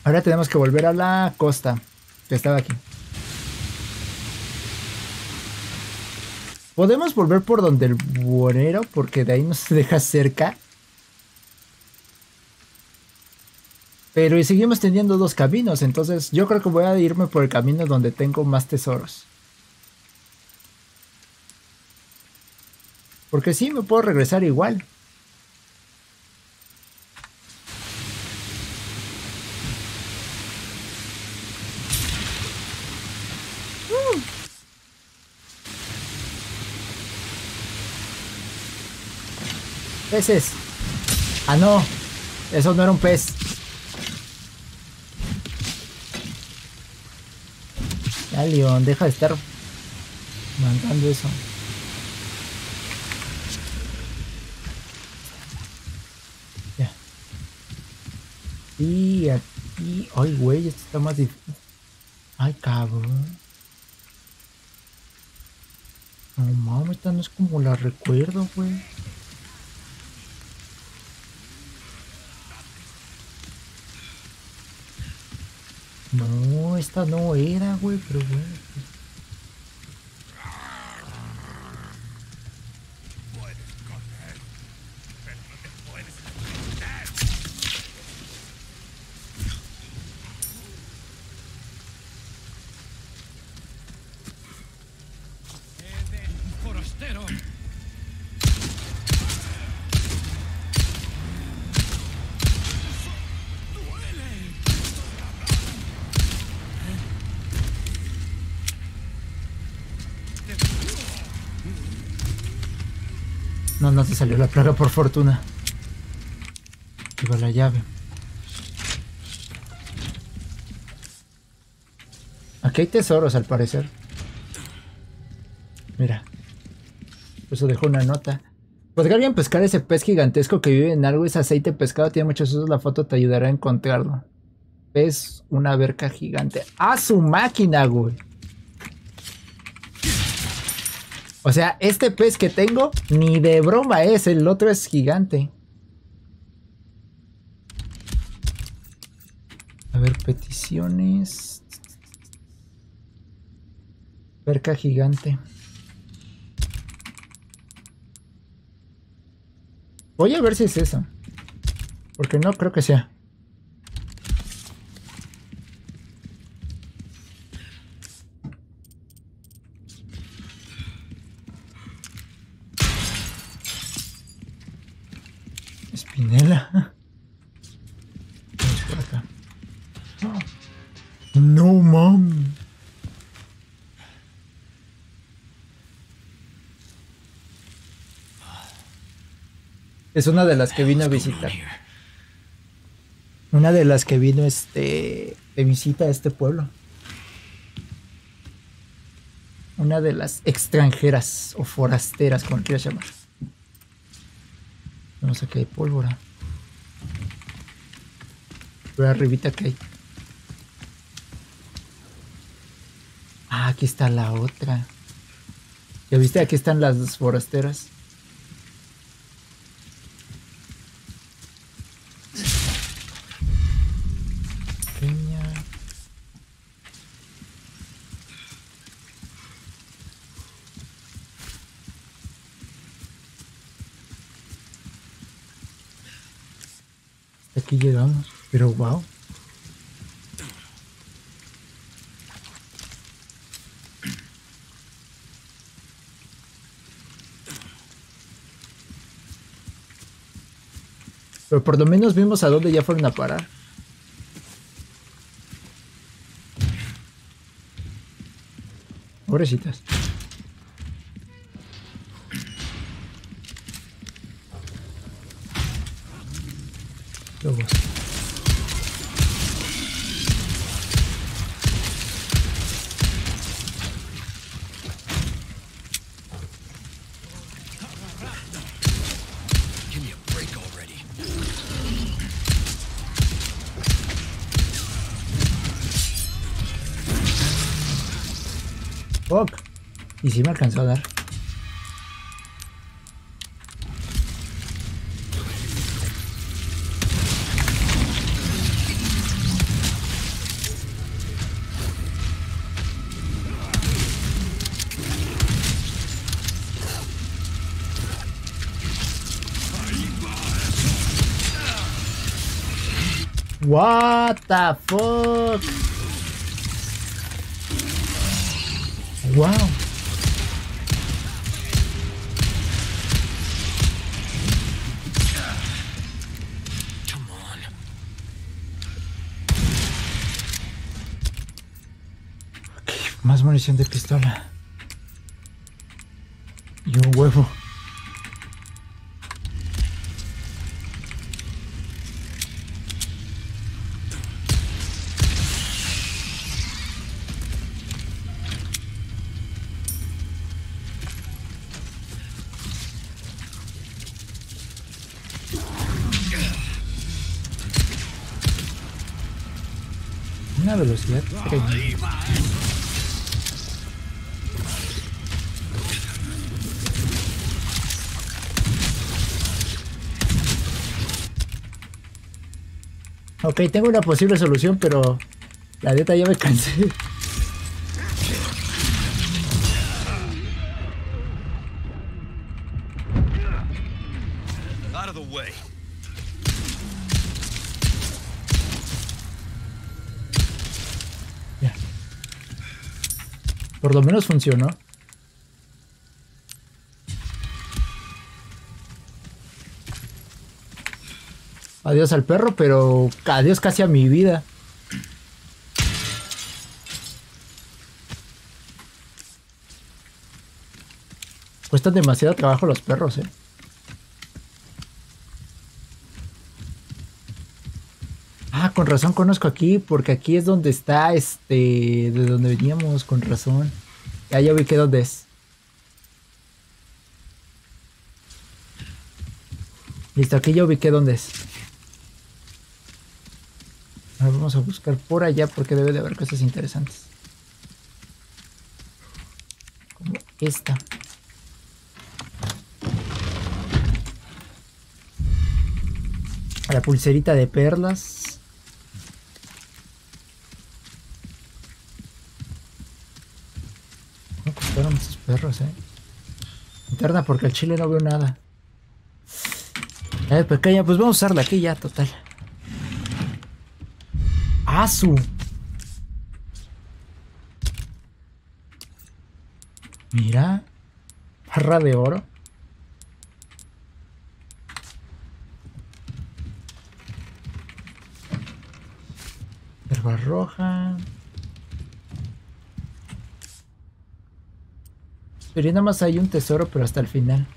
Ahora tenemos que volver a la costa que estaba aquí. Podemos volver por donde el buhonero, porque de ahí nos deja cerca. Pero y seguimos teniendo dos caminos, entonces yo creo que voy a irme por el camino donde tengo más tesoros. Porque sí, me puedo regresar igual. Peces. Ah, no. Eso no era un pez. Ya, León, deja de estar mandando eso. Ya. Y aquí... Ay, güey, esto está más difícil. Ay, cabrón. No mames, esta no es como la recuerdo, güey. No, esta no era, güey, pero bueno. No, no te salió la plaga por fortuna. Lleva la llave. Aquí hay tesoros al parecer. Mira. Por eso dejó una nota. ¿Podría alguien pescar ese pez gigantesco que vive en algo? Ese aceite pescado tiene muchos usos. La foto te ayudará a encontrarlo. Pez, una verca gigante. ¡Ah, su máquina, güey! O sea, este pez que tengo, ni de broma es. El otro es gigante. A ver, peticiones. Verca gigante. Voy a ver si es eso. Porque no creo que sea. Espinela. Vamos por acá. No, mom. Es una de las que vino a visitar. Una de las que vino de visita a este pueblo. Una de las extranjeras o forasteras, como quieras llamar. Vamos a que hay pólvora. Pero arribita que hay. Ah, aquí está la otra. ¿Ya viste? Aquí están las forasteras. Pequeña. Hasta aquí llegamos. Pero wow. Pero por lo menos vimos a dónde ya fueron a parar. Pobrecitas. Lobos. Fuck. Y sí me alcanzó a dar. What the fuck? Wow. Más munición de pistola. Y un huevo. Una velocidad tremenda. Ok, tengo una posible solución, pero la neta ya me cansé. Out of the way. Ya. Por lo menos funcionó. Adiós al perro, pero adiós casi a mi vida. Cuestan demasiado trabajo los perros, Ah, con razón conozco aquí, porque aquí es donde está, de donde veníamos, con razón. Ya vi que dónde es. Listo, aquí ya ubiqué dónde es. Ahora vamos a buscar por allá porque debe de haber cosas interesantes. Como esta. La pulserita de perlas. ¿Cómo costaron esos perros, Interna porque al chile no veo nada. A ver, pequeña, pues vamos a usarla aquí ya, total. ¡Asu! Mira. Barra de oro. Herba roja. Pero nada más hay un tesoro, pero hasta el final.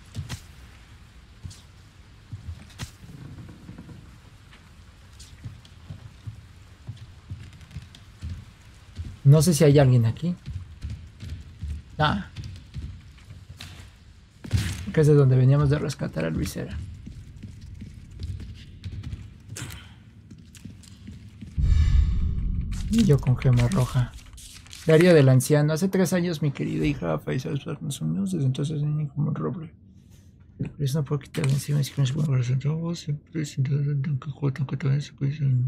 No sé si hay alguien aquí. Ah. Que es de donde veníamos de rescatar a Luisera. Y yo con gema roja. Diario del anciano. Hace 3 años mi querida hija falleció nos unimos desde entonces como un roble. Pero eso no puedo quitar de encima si no se puede presentar vos siempre sin duda Don Quijote, aunque también se puede ser.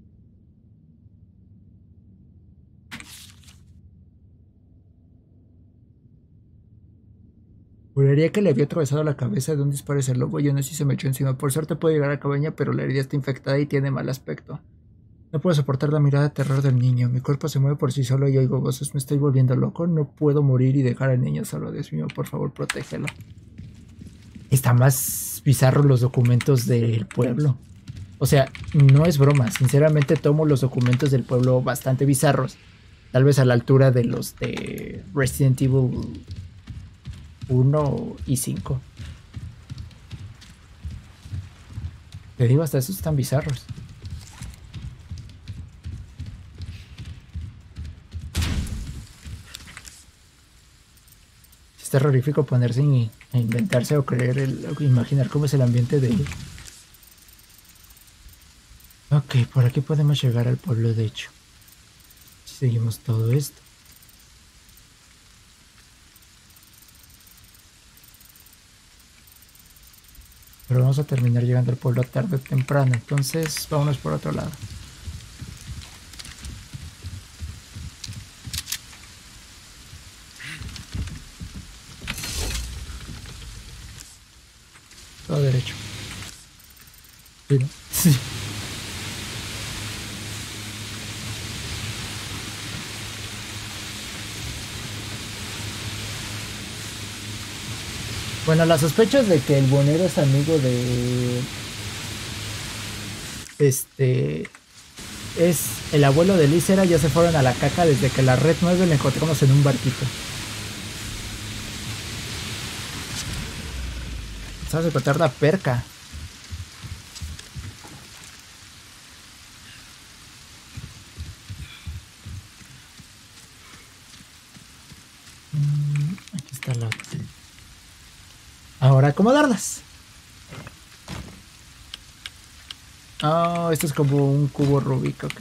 Juraría que le había atravesado la cabeza de un disparo ese lobo y aún así se me echó encima. Por suerte puedo llegar a la cabaña, pero la herida está infectada y tiene mal aspecto. No puedo soportar la mirada de terror del niño. Mi cuerpo se mueve por sí solo y oigo voces. Me estoy volviendo loco. No puedo morir y dejar al niño solo. Dios mío, por favor, protégelo. Está más bizarro los documentos del pueblo. O sea, no es broma. Sinceramente tomo los documentos del pueblo bastante bizarros. Tal vez a la altura de los de Resident Evil 1 y 5. Te digo, hasta esos están bizarros. Es terrorífico ponerse a inventarse o creer, o imaginar cómo es el ambiente de... Ok, por aquí podemos llegar al pueblo, de hecho. Si seguimos todo esto. Pero vamos a terminar llegando al pueblo tarde o temprano. Entonces, vámonos por otro lado. Todo derecho. Sí, ¿no? Sí. Bueno, la sospecha es de que el buhonero es amigo de... Es el abuelo de Lysera, ya se fueron a la caca desde que la Red 9 la encontramos en un barquito. Vamos a encontrar la perca. Aquí está la otra. Ahora acomodarlas. Oh, esto es como un cubo Rubik, ok.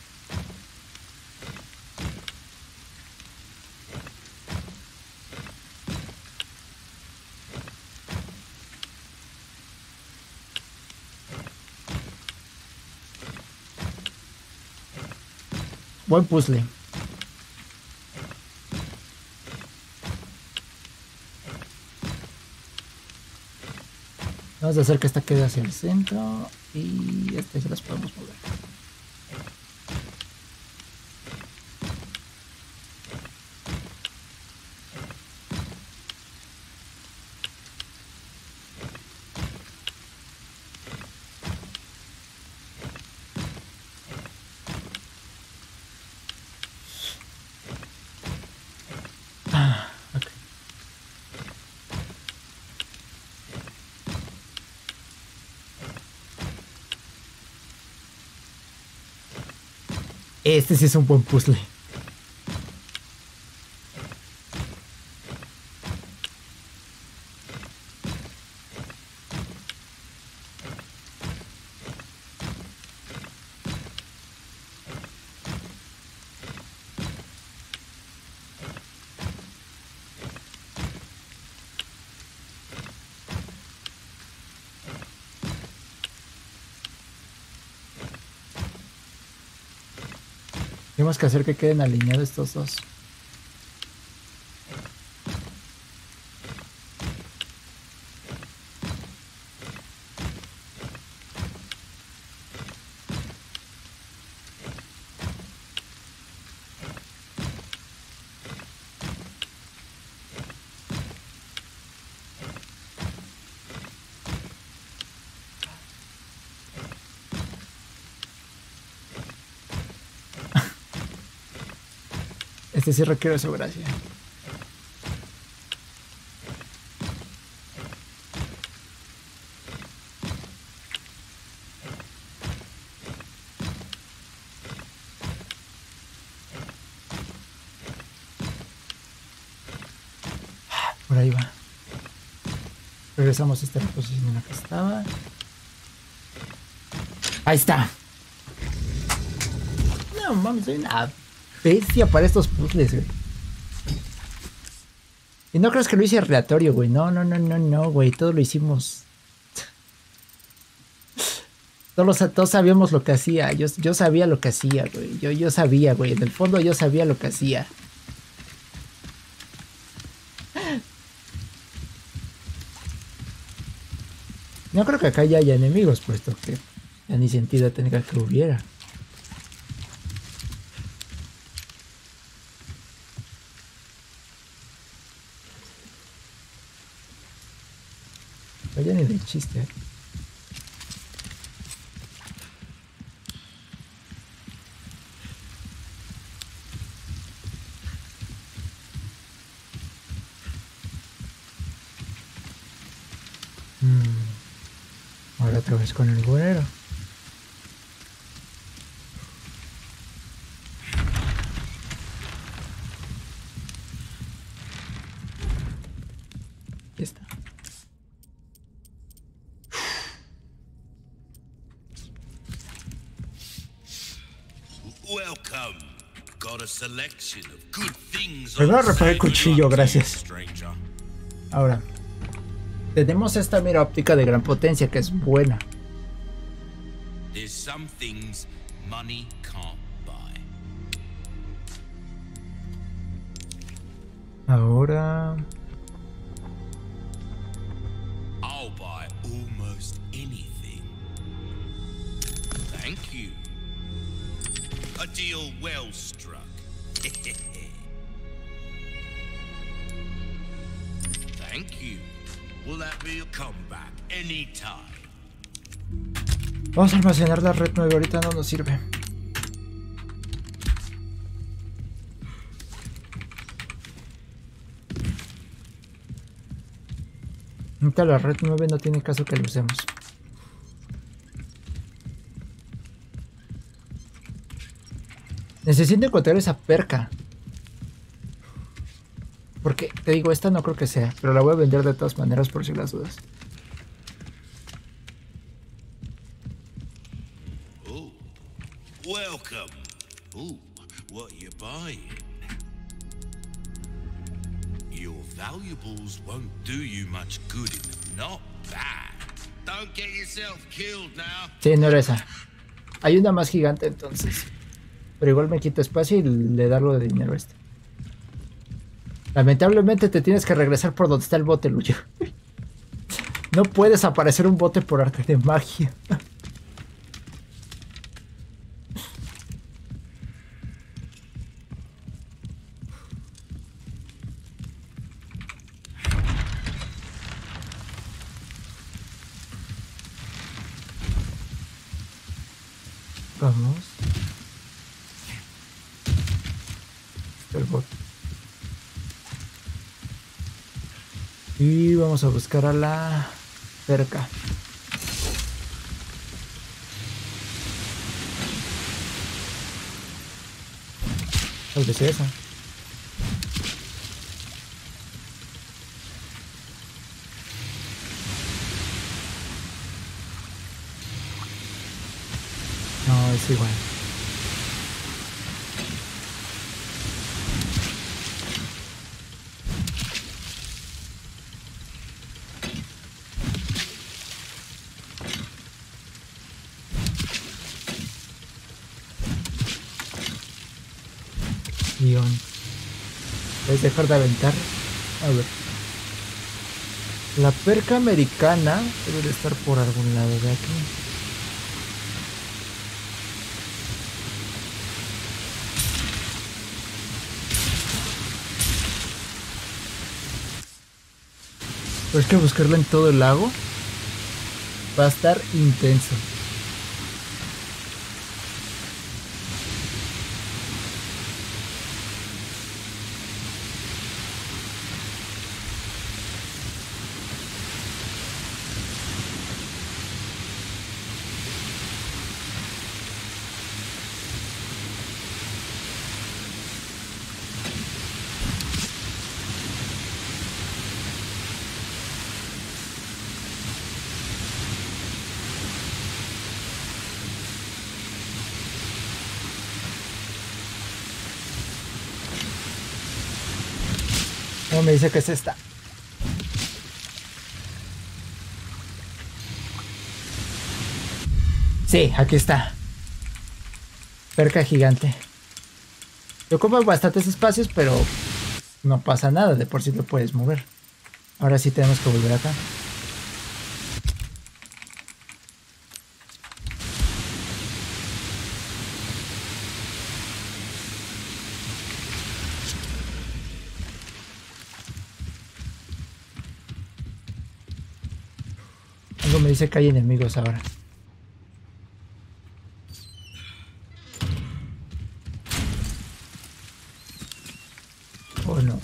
Buen puzzle. Vamos a hacer que esta quede hacia el centro y estas se las podemos mover. Este sí es un buen puzzle. Tenemos que hacer que queden alineados estos dos. Este sí requiere su gracia. Por ahí va. Regresamos a esta posición en la que estaba. Ahí está. No mames, soy una bestia para estos puzzles, güey. Y no crees que lo hice aleatorio, güey. No, güey. Todo lo hicimos. Todos sabíamos lo que hacía. Yo sabía lo que hacía, güey. Yo sabía, güey. En el fondo yo sabía lo que hacía. No creo que acá ya haya enemigos, puesto que ya ni sentido tenga que hubiera. Ya ni de chiste. Ahora otra vez con el buhonero. Ya está. Primero reparé el cuchillo, gracias. Ahora, tenemos esta mira óptica de gran potencia que es buena. Ahora... I'll buy almost anything. Thank you. A deal well struck. Thank you. Will that be a comeback anytime? Vamos a almacenar la red 9, ahorita no nos sirve. Ahorita la red 9 no tiene caso que la usemos. Necesito encontrar esa perca. Porque, te digo, esta no creo que sea, pero la voy a vender de todas maneras por si las dudas. Oh, welcome. Ooh, what you buying? Your valuables won't do you much good in them. Not bad. Don't get yourself killed now. Sí, no era esa. Hay una más gigante entonces. Pero igual me quita espacio y le da algo de dinero a este. Lamentablemente te tienes que regresar por donde está el bote, Luyo. No puedes aparecer un bote por arte de magia. Vamos. El bote. Y vamos a buscar a la cerca. Tal vez esa. No, es igual. ¿Puedes dejar de aventar? A ver. La perca americana debe de estar por algún lado de aquí. Pero es que buscarla en todo el lago va a estar intenso. No me dice que es esta. Sí, aquí está. Perca gigante. Te ocupa bastantes espacios, pero no pasa nada. De por sí lo puedes mover. Ahora sí tenemos que volver acá. Algo me dice que hay enemigos ahora. Oh no.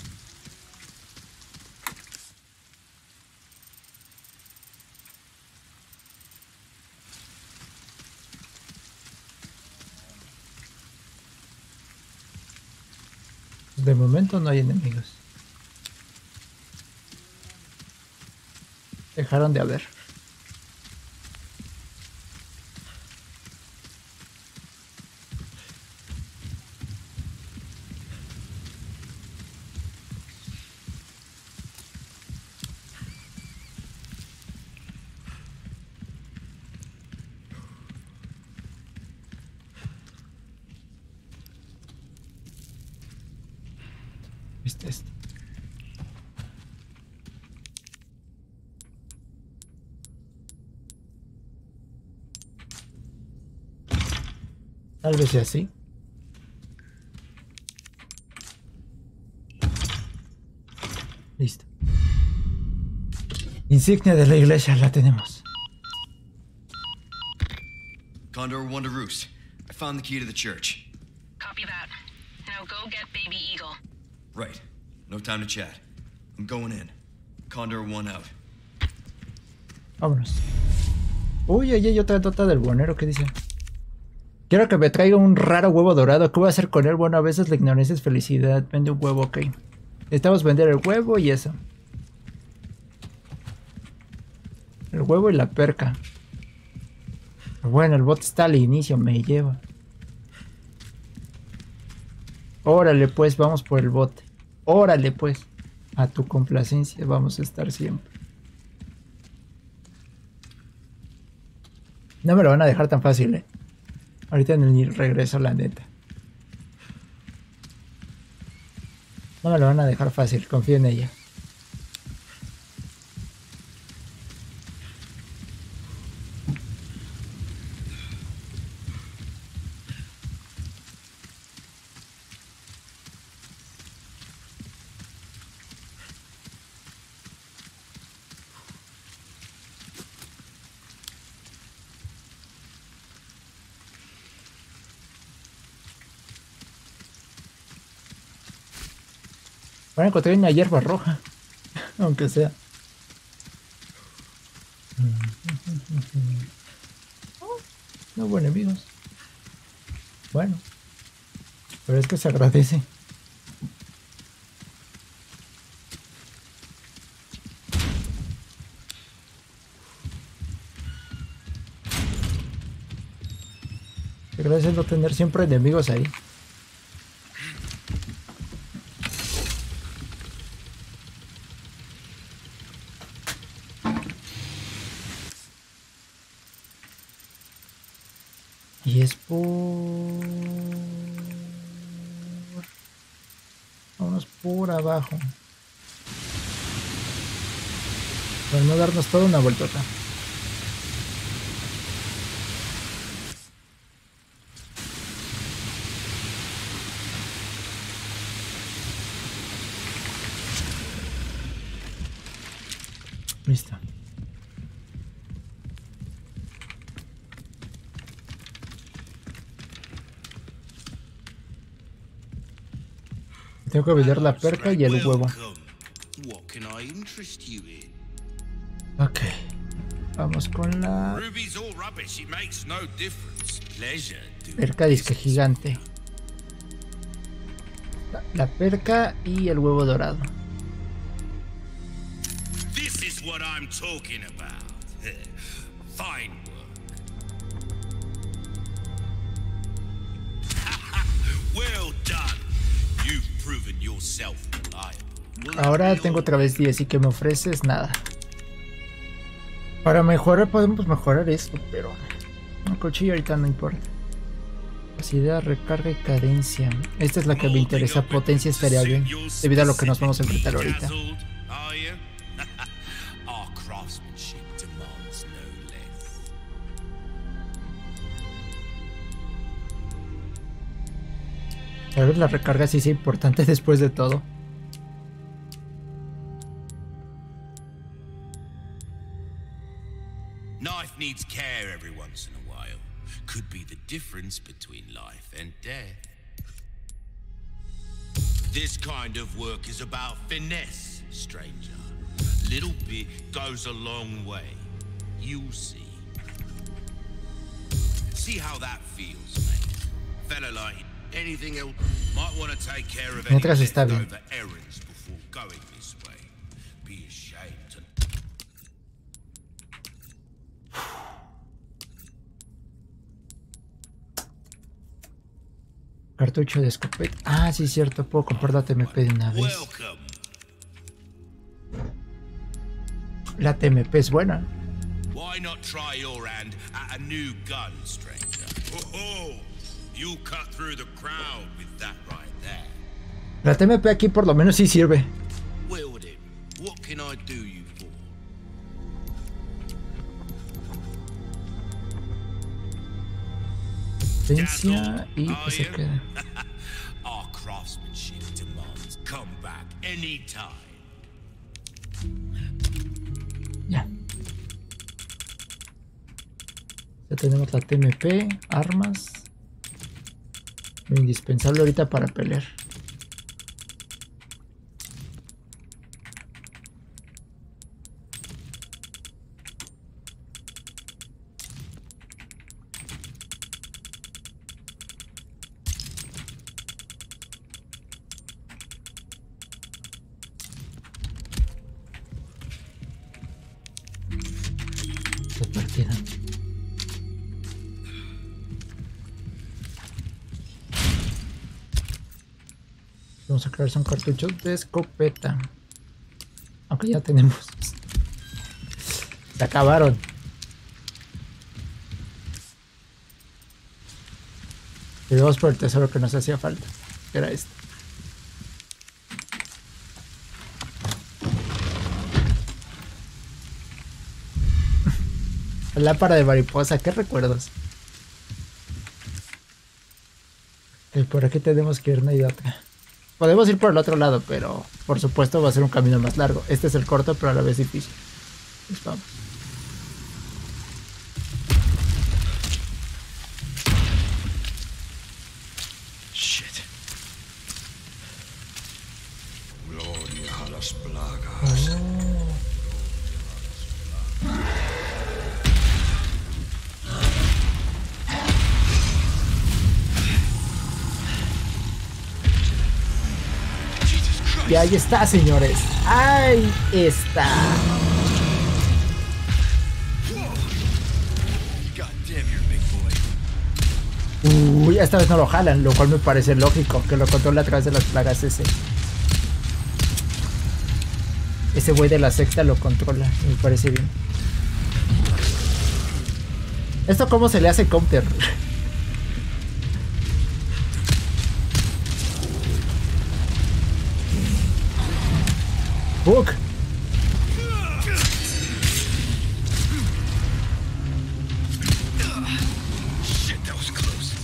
De momento no hay enemigos. Dejaron de haber. ¿Viste esto? Tal vez sea así. Listo. Insignia de la iglesia, la tenemos. Condor 1 to Roost. I found the key to the church. Copy that. Now go get Baby Eagle. Right. No time to chat. I'm going in. Condor 1 out. Vámonos. Uy, oye, otra nota del buhonero, ¿qué dice? Quiero que me traiga un raro huevo dorado. ¿Qué voy a hacer con él? Bueno, a veces la ignorancia es felicidad. Vende un huevo, ok. Necesitamos vender el huevo y eso. El huevo y la perca. Bueno, el bot está al inicio, me lleva. Órale pues, vamos por el bote. Órale pues. A tu complacencia vamos a estar siempre. No me lo van a dejar tan fácil, eh. Ahorita en el regreso, la neta. No me lo van a dejar fácil, confío en ella. Van a encontrar una hierba roja, aunque sea. No hubo enemigos. Bueno, pero es que se agradece. Se agradece no tener siempre enemigos ahí. Y es por... Vámonos por abajo. Para no darnos toda una vueltota. Listo. Tengo que vender la perca y el huevo. Ok. Vamos con la... perca disque gigante. La perca y el huevo dorado. This is what I'm talking about. Fine work. Well done. You've proven yourself reliable. Ahora tengo otra vez 10 y que me ofreces nada. Para mejorar podemos mejorar esto, pero un cuchillo ahorita no importa. Capacidad, recarga y cadencia. Esta es la que me interesa. Potencia estaría bien, debido a lo que nos vamos a enfrentar ahorita. A ver, la recarga sí es importante después de todo. Knife needs care every once in a while. Could be the difference between life and death. This kind of work is about finesse, stranger. Little bit goes a long way. You'll see. See how that feels, mate. Fella like anything else might want to take care of any leftover errands before going this way. Be ashamed to... Cartucho de escopeta. Ah, sí, cierto. Puedo comprar la TMP de una vez. La TMP es buena. Why not try your hand at a new gun, stranger? Oh, you'll cut through the crowd with that right there. La TMP aquí por lo menos sí sirve. Wield it. What can I do you for? Potencia y pues se queda. Our craftsmanship demands come back anytime. Ya. Ya tenemos la TMP, armas. Lo indispensable ahorita para pelear. Vamos a crear son cartuchos de escopeta. Aunque ya tenemos. Se acabaron. Y vamos por el tesoro que nos hacía falta. Que era este. Lámpara de mariposa, ¿qué recuerdos? Y por aquí tenemos que ir, no hay otra. Podemos ir por el otro lado, pero por supuesto va a ser un camino más largo. Este es el corto, pero a la vez difícil. Pues vamos. Shit. Gloria a las plagas. Y ahí está, señores. Ahí está. Uy, esta vez no lo jalan, lo cual me parece lógico, que lo controla a través de las plagas ese. Ese güey de la sexta lo controla, me parece bien. ¿Esto cómo se le hace counter? Book. Shit, that was close.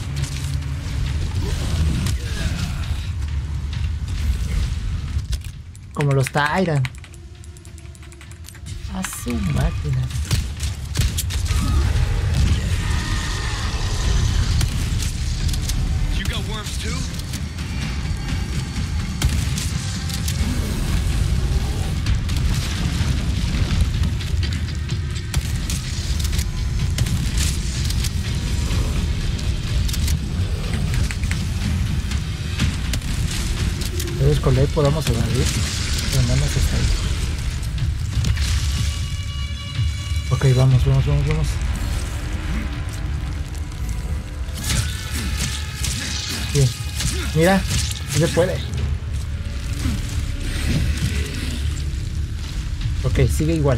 Como los Tyrant. A su máquina. You got worms too? Con ley podamos evadir, pero nada más está ahí. Ok, vamos. Bien. Mira, sí se puede. Ok, sigue igual.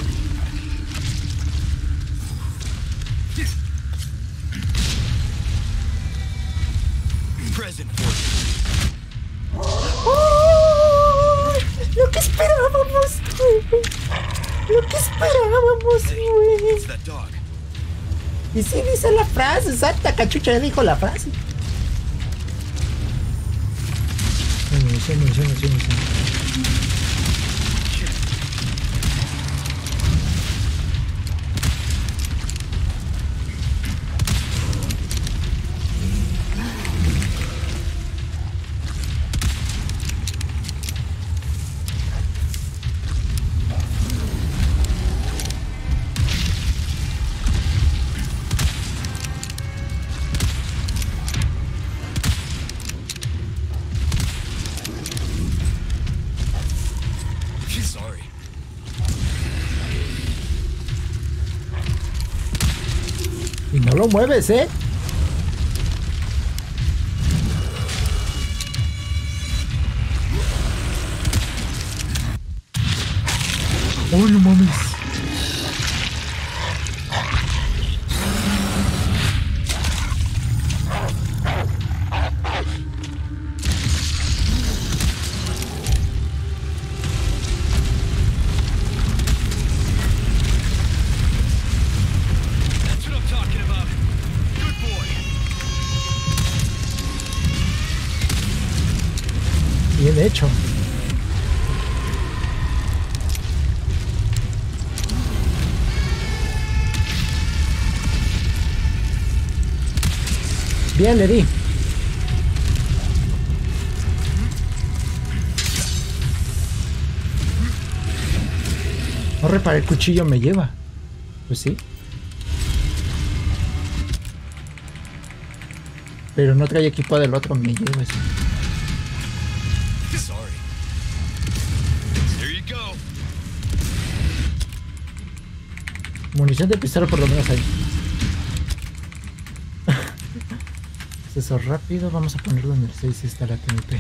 Present force. Lo que esperábamos, güey. It's that dog. Y sí dice la frase, Santa Cachucha ya dijo la frase. Munición. Y no lo mueves, ¿eh? Oh, no mames. Bien hecho. Bien, le di. No reparé, el cuchillo me lleva. Pues sí. Pero no trae equipo del otro, me lleva eso. Munición de pistola por lo menos ahí. Eso rápido, vamos a ponerlo en el 6, está la TMP.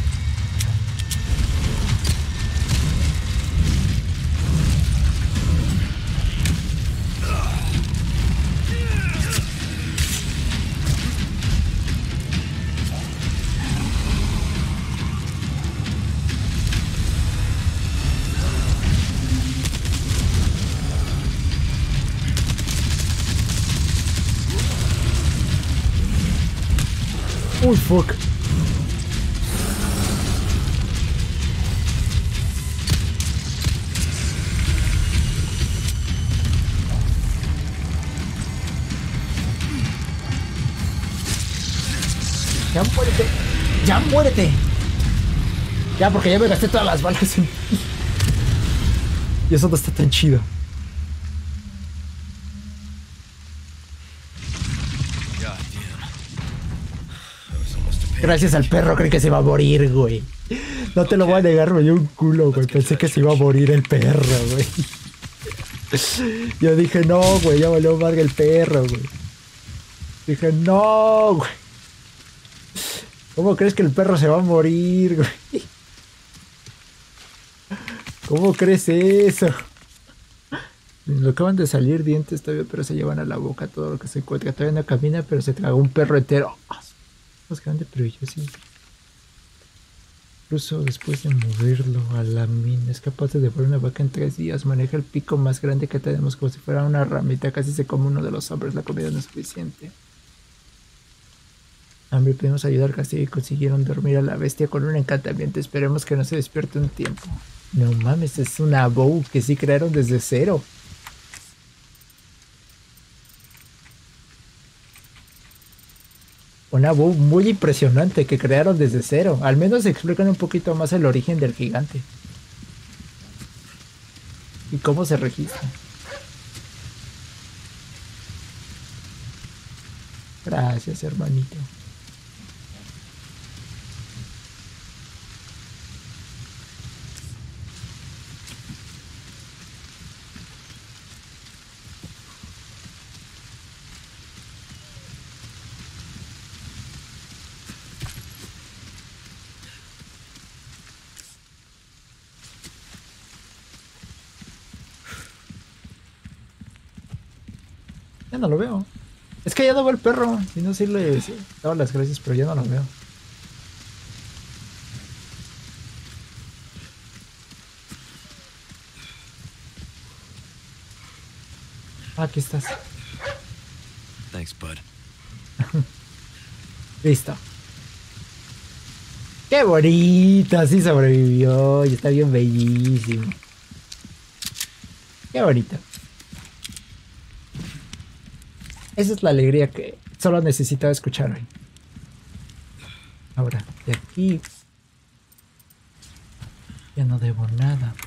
Uy, fuck. Ya muérete. Ya muérete. Ya, porque ya me gasté todas las balas. Y eso no está tan chido. Gracias al perro, creí que se iba a morir, güey. No te lo voy a negar, me dio un culo, güey. Pensé que se iba a morir el perro, güey. Yo dije, no, güey, ya valió verga el perro, güey. Dije, no, güey. ¿Cómo crees que el perro se va a morir, güey? ¿Cómo crees eso? Le acaban de salir dientes todavía, pero se llevan a la boca todo lo que se encuentra. Todavía no camina, pero se tragó un perro entero. Más grande, pero yo sí. Incluso después de moverlo a la mina, es capaz de devorar una vaca en 3 días. Maneja el pico más grande que tenemos como si fuera una ramita. Casi se come uno de los hombres. La comida no es suficiente. Hambre, pudimos ayudar al castillo y consiguieron dormir a la bestia con un encantamiento. Esperemos que no se despierte un tiempo. No mames, es una bow que sí crearon desde cero. Una bow muy impresionante que crearon desde cero. Al menos explican un poquito más el origen del gigante. Y cómo se registra. Gracias, hermanito. Ya no lo veo. Es que ya no veo el perro. Si no, sí le daba las gracias, pero ya no lo veo. Aquí estás. Thanks, bud. Listo. ¡Qué bonito! Sí sobrevivió y está bien bellísimo. ¡Qué bonito! Esa es la alegría que solo necesitaba escuchar hoy. Ahora, de aquí ya no debo nada.